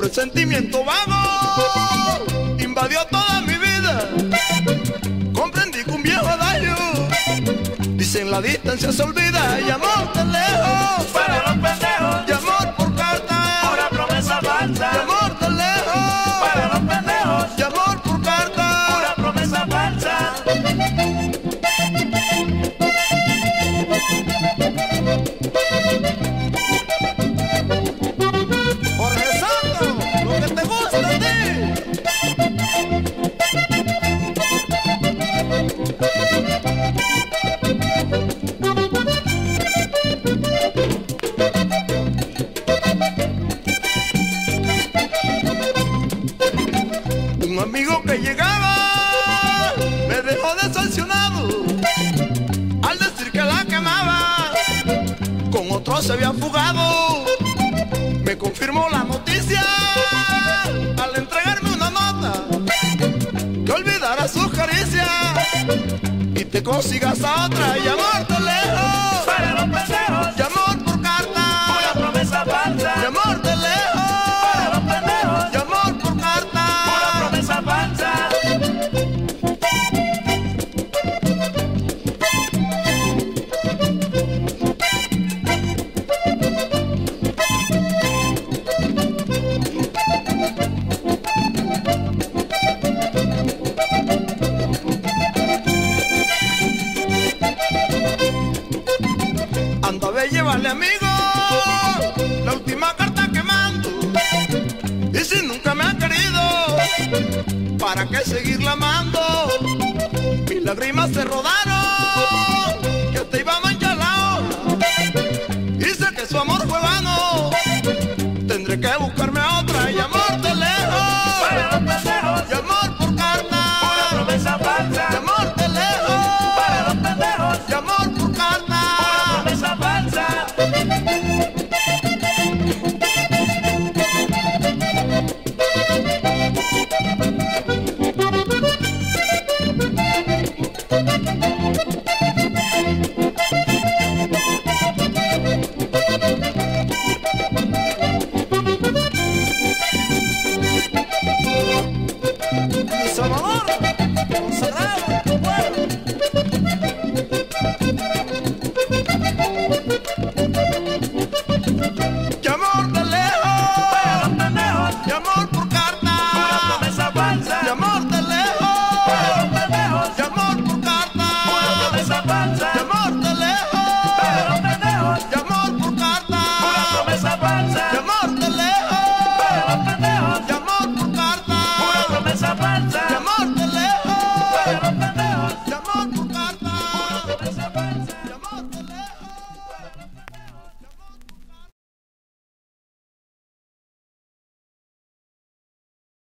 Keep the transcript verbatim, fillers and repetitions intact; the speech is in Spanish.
presentimiento vago invadió toda mi vida. Comprendí que un viejo adagio dice: en la distancia se olvida. Y amor de lejos para los pendejos, y amor por carta, pura promesa falsa. y amor de lejos Para los pendejos, y amor por carta, pura promesa falsa. Jorge Santos, lo que te gusta a ti. Un amigo que llegaba me dejó desancionado al decir que la quemaba, con otro se había fugado. Me confirmó la noticia al entregarme una nota que olvidara sus caricias y te consigas a otra. Y amor de lejos Para los pendejos, y amor por pura carta, promesa y falsa. amor de lejos Para los pendejos, y amor por pura carta. promesa falsa. Anda a ver, llévale, amigo, la última carta que mando. Y si nunca me ha querido, ¿para qué seguirla amando? Mis lágrimas se rodaron, que te iba a manchar la hora. Y sé que su amor fue vano, tendré que buscarme